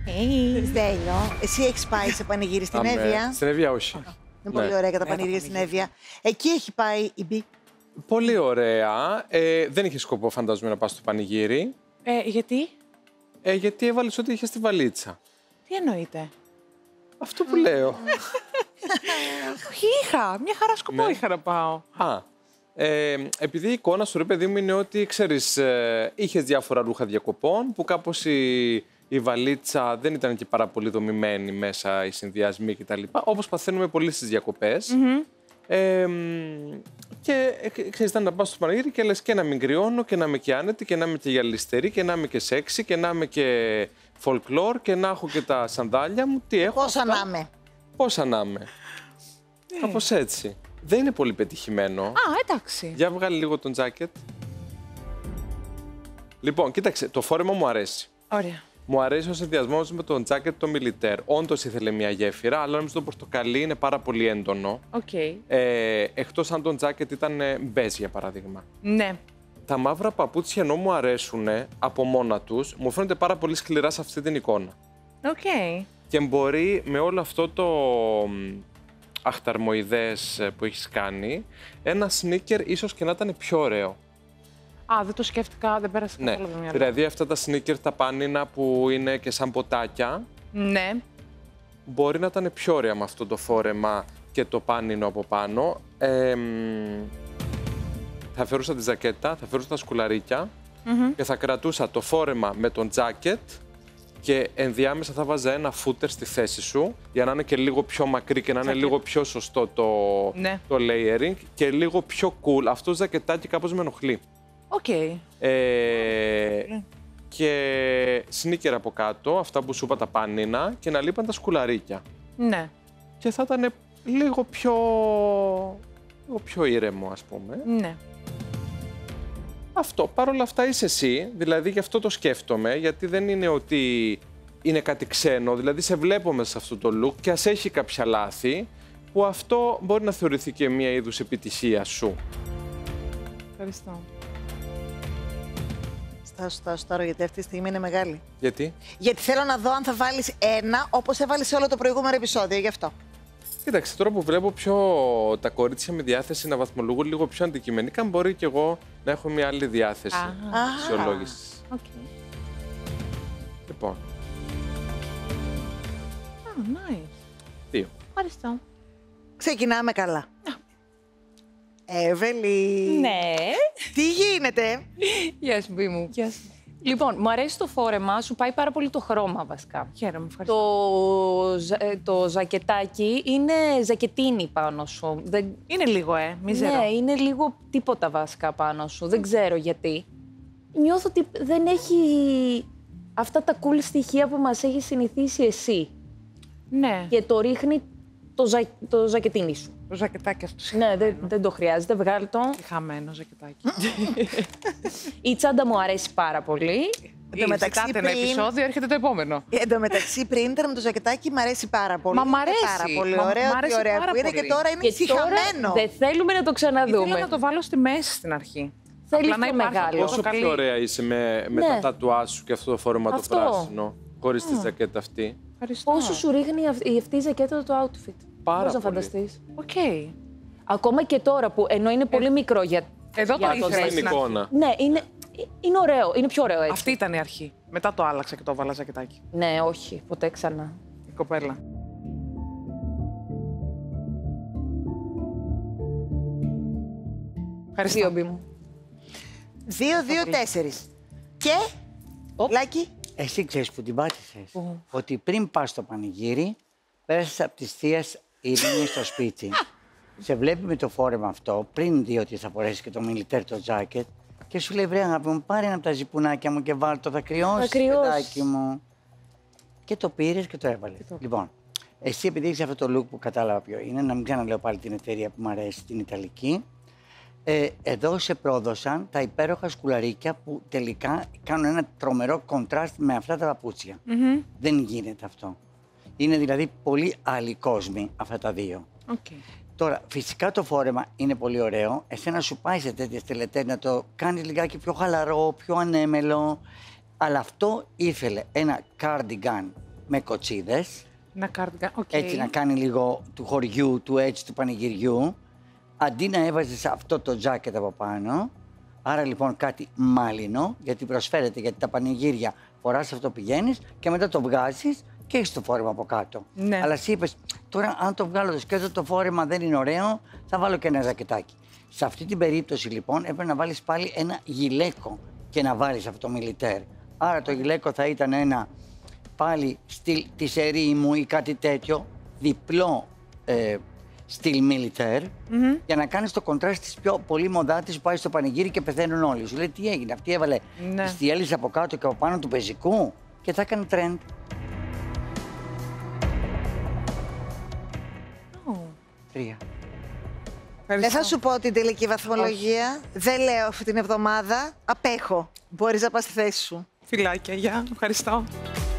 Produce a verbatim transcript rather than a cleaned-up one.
Hey. Στέλιο, εσύ έχεις πάει σε πανηγύρι στην Αμέ. Εύβοια? Στην Εύβοια όχι. Είναι Ναι. πολύ ωραία για τα Ναι, πανηγύρια τα στην πανηγύρια. Εύβοια. Εκεί έχει πάει η Μπι. Πολύ ωραία. Ε, δεν είχε σκοπό, φαντάζομαι, να πας στο πανηγύρι. Ε, γιατί? Ε, γιατί έβαλες ό,τι είχε στη βαλίτσα. Τι εννοείται? Αυτό που λέω. Όχι, είχα. Μια χαρά σκοπό Ναι. είχα να πάω. Α, ε, επειδή η εικόνα σου, ρε παιδί μου, είναι ότι, ξέρεις, ε, είχες διάφορα ρούχα διακοπών, που κάπως η, η βαλίτσα δεν ήταν και πάρα πολύ δομημένη μέσα, οι συνδυασμοί κτλ. Όπως παθαίνουμε πολύ στις διακοπές. Mm-hmm. Ε, μ, και ε, ξέρεις, ήταν να πάω στο πανηγύρι και λες και να μην κρυώνω και να είμαι και άνετη και να είμαι και γυαλιστερή και να είμαι και σεξι και να είμαι και folklore και να έχω και τα σανδάλια μου. Τι έχω. Πόσα αυτά. να είμαι. Πόσα να είμαι. Κάπως έτσι. Δεν είναι πολύ πετυχημένο. Α, εντάξει. Για βγάλει λίγο τον τζάκετ. Λοιπόν, κοίταξε, το φόρεμα μου αρέσει. Ωραία. Μου αρέσει ο συνδυασμό με τον τζάκετ το μιλιτέρ. Όντως ήθελε μια γέφυρα, αλλά νομίζω το πορτοκαλί είναι πάρα πολύ έντονο. Οκ. Ε, εκτός αν το τζάκετ ήταν ε, μπέζ, για παράδειγμα. Ναι. Τα μαύρα παπούτσια, ενώ μου αρέσουν από μόνα τους, μου φαίνονται πάρα πολύ σκληρά σε αυτή την εικόνα. Οκ. Και μπορεί με όλο αυτό το μ, αχταρμοειδές ε, που έχεις κάνει, ένα σνίκερ ίσως και να ήταν πιο ωραίο. Α, δεν το σκέφτηκα, δεν πέρασε Ναι, καθόλου από το μυαλό. δηλαδή αυτά τα σνίκερ, τα πάνινα που είναι και σαν ποτάκια, Ναι. μπορεί να ήταν πιο ωραία με αυτό το φόρεμα και το πάνινο από πάνω. Ε, μ, θα φέρουσα τη ζακέτα, θα φέρουσα τα σκουλαρίκια Mm-hmm. και θα κρατούσα το φόρεμα με τον τζάκετ και ενδιάμεσα θα βάζα ένα φούτερ στη θέση σου για να είναι και λίγο πιο μακρύ και να είναι Τζακέτα. λίγο πιο σωστό το, Ναι. το layering και λίγο πιο cool. Αυτό το ζακετάκι κάπως με ενοχλεί. Οκ. Ε, και σνίκερ από κάτω, αυτά που σου είπα τα πάνινα και να λείπαν τα σκουλαρίκια. Ναι. Και θα ήταν λίγο πιο, λίγο πιο ήρεμο, ας πούμε. Ναι. Αυτό, παρόλα αυτά είσαι εσύ, δηλαδή γι' αυτό το σκέφτομαι, γιατί δεν είναι ότι είναι κάτι ξένο, δηλαδή σε βλέπω μέσα σε αυτό το look και ας έχει κάποια λάθη, που αυτό μπορεί να θεωρηθεί και μία είδους επιτυχία σου. Ευχαριστώ. Στάσου, στάσου τώρα, γιατί αυτή τη στιγμή είναι μεγάλη. Γιατί? Γιατί θέλω να δω αν θα βάλεις ένα, όπως έβαλες σε όλο το προηγούμενο επεισόδιο, γι' αυτό. Κοίταξε, τώρα που βλέπω πιο τα κορίτσια με διάθεση να βαθμολογούν λίγο πιο αντικειμενικά, μπορεί και εγώ να έχω μια άλλη διάθεση Α. αξιολόγησης. Οκ. Λοιπόν, Α, nice. δύο. Ευχαριστώ. Ξεκινάμε καλά. Εύελη. Ναι. Τι γίνεται? Γεια σου, Μπή μου. Γεια σου. Λοιπόν, μου αρέσει το φόρεμα, σου πάει πάρα πολύ το χρώμα βασικά. Χαίρομαι, ευχαριστώ. Το, ζα- ε, το ζακετάκι είναι ζακετίνι πάνω σου. Δεν... Είναι λίγο, ε, μίζερο. Ναι, είναι λίγο τίποτα βασικά πάνω σου. Δεν ξέρω γιατί. Νιώθω ότι δεν έχει αυτά τα cool στοιχεία που μας έχει συνηθίσει εσύ. Ναι. Και το ρίχνει το, ζα... το ζακετίνι σου. Το ζακετάκι αυτό. Ναι, δεν, δεν το χρειάζεται. Βγάλ' το. Τι χαμένο ζακετάκι. Η τσάντα μου αρέσει πάρα πολύ. Εν τω μεταξύ, Ζητάτε ένα πριν- επεισόδιο, έρχεται το επόμενο. Εν τω μεταξύ, πριν ήταν με το ζακετάκι, μ' αρέσει πάρα πολύ. Μα μ' Είναι αρέσει. Πάρα πολύ Μα- ωραίο, μ' τι αρέσει ωραία πάρα που είναι πολύ. και τώρα είναι Και συχαμένο. τώρα δεν θέλουμε να το ξαναδούμε. Ήθελα να το βάλω στη μέση στην αρχή. Θέλει Απλά να πιο υπάρχει μεγάλο. αυτό Πόσο το καλή. πιο ωραία είσαι με, με Ναι. τα τατουάζ σου και αυτό το φόρεμα το Αυτό. πράσινο, χωρίς τη ζακέτα αυτή. Ευχαριστώ. Πόσο σου ρίχνει αυ- η αυτή η ζακέτα το outfit. Πάρα Πώς να πολύ. φανταστείς. Οκ. Ακόμα και τώρα που ενώ είναι πολύ μικρό για, Εδώ για το το ήθελα. Στην ζέστη. στην αρχή. εικόνα. Ναι, είναι, είναι ωραίο. Είναι πιο ωραίο έτσι. Αυτή ήταν η αρχή. Μετά το άλλαξα και το έβαλα ζακετάκι. Ναι, όχι, ποτέ ξανά. Η κοπέλα. Ευχαριστώ. Δύο μπι μου. Δύο, δύο, τέσσερις. Και, Οπ. Λάκη, Εσύ ξέρεις που την πάτησες. Πού? Ότι πριν πας στο πανηγύρι, πέρασες από τις θείες Ειρήνη στο σπίτι. Σε βλέπει με το φόρεμα αυτό, πριν δει ότι θα φορέσεις και το μιλιτέρ το τζάκετ, και σου λέει: βρε αγάπη μου, πάρε ένα από τα ζυπουνάκια μου και βάλ το, θα κρυώσεις, κρυώσεις. παιδάκι μου. Και το πήρες και το έβαλες. Λοιπόν, εσύ επειδή έχεις αυτό το look που κατάλαβα ποιο είναι, να μην ξαναλέω πάλι την εταιρεία που μου αρέσει, την Ιταλική, ε, εδώ σε πρόδωσαν τα υπέροχα σκουλαρίκια που τελικά κάνουν ένα τρομερό κοντράστ με αυτά τα παπούτσια. Μμμ. Δεν γίνεται αυτό. Είναι δηλαδή πολύ άλλοι κόσμοι αυτά τα δύο. Οκ. Τώρα, φυσικά το φόρεμα είναι πολύ ωραίο. Εσένα σου πάει σε τέτοιες τελετές να το κάνεις λιγάκι πιο χαλαρό, πιο ανέμελο. Αλλά αυτό ήθελε ένα cardigan με κοτσίδες. Ένα cardigan, οκ. Έτσι να κάνει λίγο του χωριού, του έτσι, του πανηγυριού. Αντί να έβαζες αυτό το τζάκετ από πάνω. Άρα λοιπόν κάτι μάλινο, γιατί προσφέρεται, γιατί τα πανηγύρια φοράς αυτό, πηγαίνεις και μετά το βγάζεις και έχεις το φόρεμα από κάτω. Ναι. Αλλά εσύ είπες, τώρα αν το βγάλω το σκέτο, το φόρεμα δεν είναι ωραίο, θα βάλω και ένα ζακετάκι. Σε αυτή την περίπτωση λοιπόν έπρεπε να βάλεις πάλι ένα γυλαίκο και να βάλεις αυτό το μιλιτέρ. Άρα το γυλαίκο θα ήταν ένα πάλι στυλ της ερήμου ή κάτι τέτοιο, διπλό ε, στυλ μιλιτέρ, mm-hmm. για να κάνεις το κοντράστ της πιο πολύ μοδάτης που πάει στο πανηγύρι και πεθαίνουν όλοι. Σου λέει τι έγινε, αυτή έβαλε ναι. τις διέλυσες από κάτω και από πάνω του πεζικού και θα έκανε τρέντ. Oh. Τρία. Δεν θα σου πω την τελική βαθμολογία. Όχι. Δεν λέω αυτή την εβδομάδα. Απέχω. Μπορείς να πας στη θέση σου. Φιλάκια, γεια. Ευχαριστώ.